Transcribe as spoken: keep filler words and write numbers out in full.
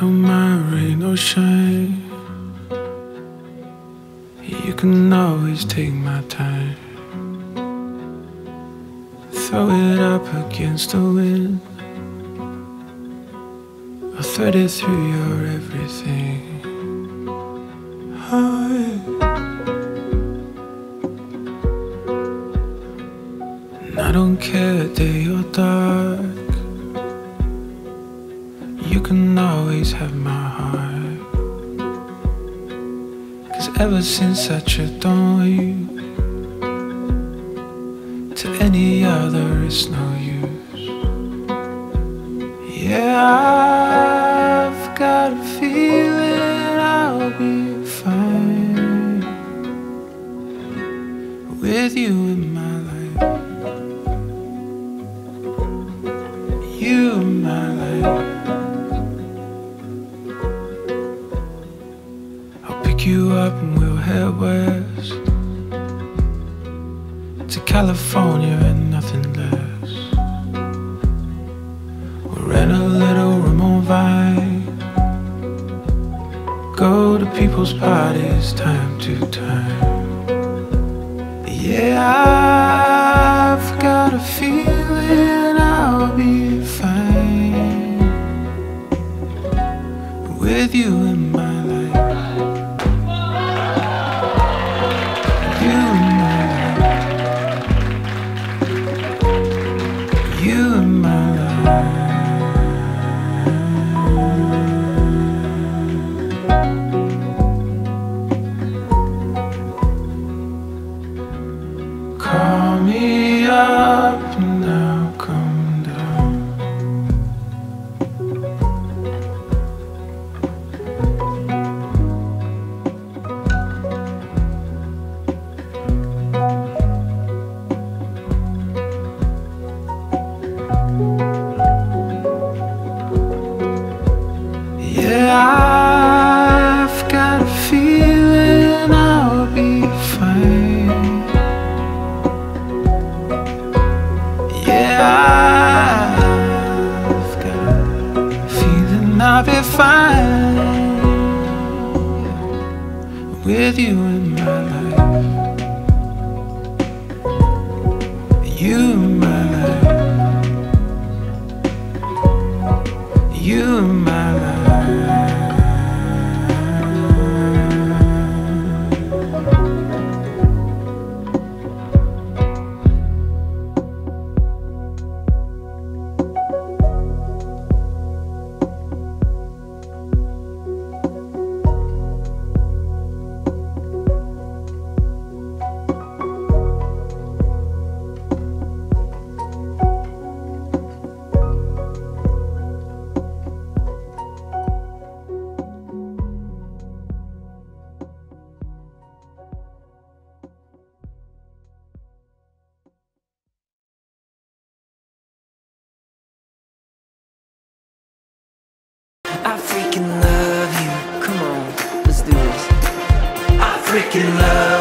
don't mind rain or shine. You can always take my time. Throw it up against the wind. I'll thread it through your everything. Oh, yeah. And I don't care day or dark. You can always have my heart. 'Cause ever since I tripped on you, to any other it's no use. Yeah, I've got a feeling I'll be fine with you in my life. You in my life. I'll pick you up and we'll head west to California and nothing less. We'll rent a little room on Vine, go to people's parties time to time. Yeah, I've got a feeling I'll be fine with you in my life. You in my life. You in my life. Call me up and I'll come down. Yeah, I've got a feeling I'll be fine. Yeah, I've got a feeling I'll be fine with you in my life. You in my life. You in my life. I freaking love you. Come on, let's do this. I freaking love